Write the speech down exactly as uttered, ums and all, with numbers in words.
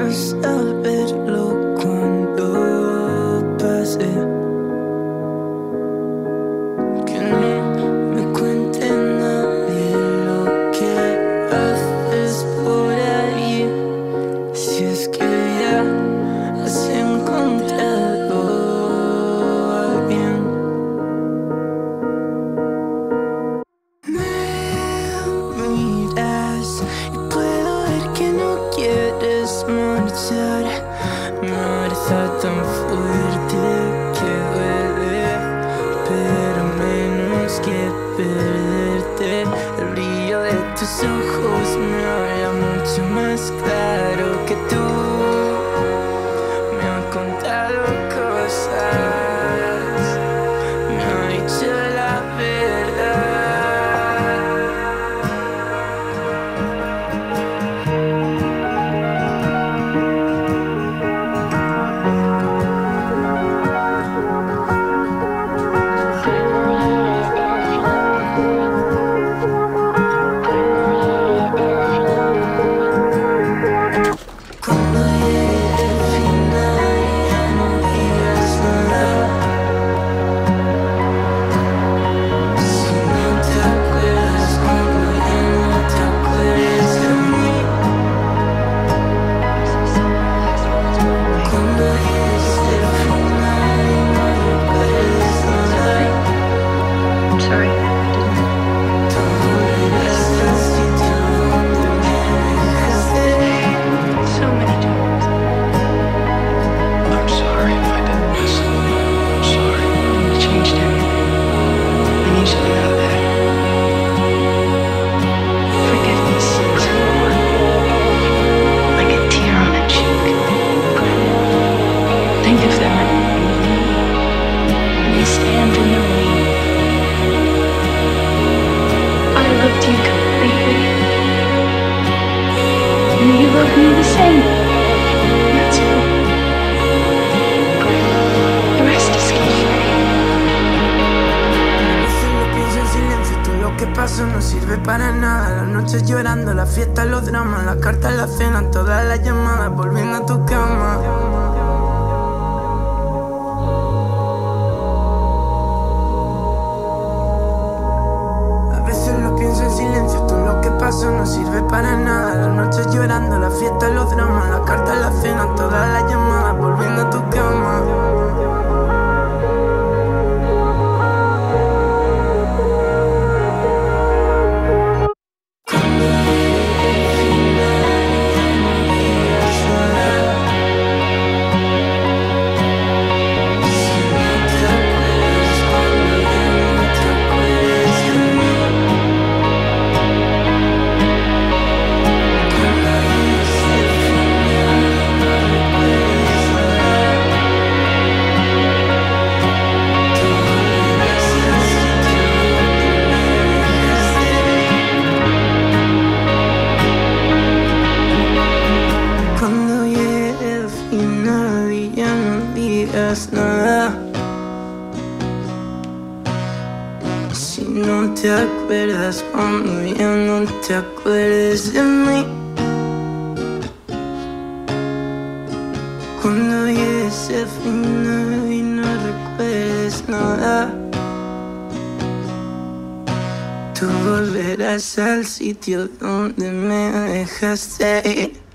saberlo cuando pase. Que no me cuente nadie lo que haces por ahí. Si es que ya has encontrado a alguien. Me miras y puedo ver que no quieres marchar. Marcha tan fuerte que duele, pero menos que perderte. El brillo de tus ojos me habla mucho más claro que tú. Me han contado cosas, me ha dicho la verdad. Cuando llegue el final ya no digas nada. Si no te acuerdas cuando ya no te acuerdes de mí. Cuando llegues el final y no recuerdes nada. I'm sorry, I didn't. Tú volverás al sitio donde me dejaste. So many times. I'm sorry if I didn't listen. I'm sorry. You changed everything. I need you to know that. Forgiveness is like a tear on a cheek. Think of them when they stand in the rain. I loved you completely. And you loved me the same. That's all. The rest is history. A veces lo pienso en silencio, todo lo que pasó no sirve para nada. Las noches llorando, la fiesta, los dramas, las cartas, la cena, todas las llamadas, volviendo a tu cama. A veces lo pienso en silencio, todo lo que pasó no sirve para nada. Las noches llorando, la fiesta, los dramas, las cartas, la cena, todas las llamadas, volviendo a tu cama. Cuando llegue el final ya no digas nada. Si no te acuerdas cuando ya no te acuerdes de mí. Cuando llegues el final y no recuerdes nada. Tú volverás al sitio donde me dejaste. Cuando llegue el final y ya no digas nada. Si no te acuerdas cuando ya no te acuerdes de mí. Cuando llegues el final y no recuerdes nada. Tú volverás al sitio donde me dejaste.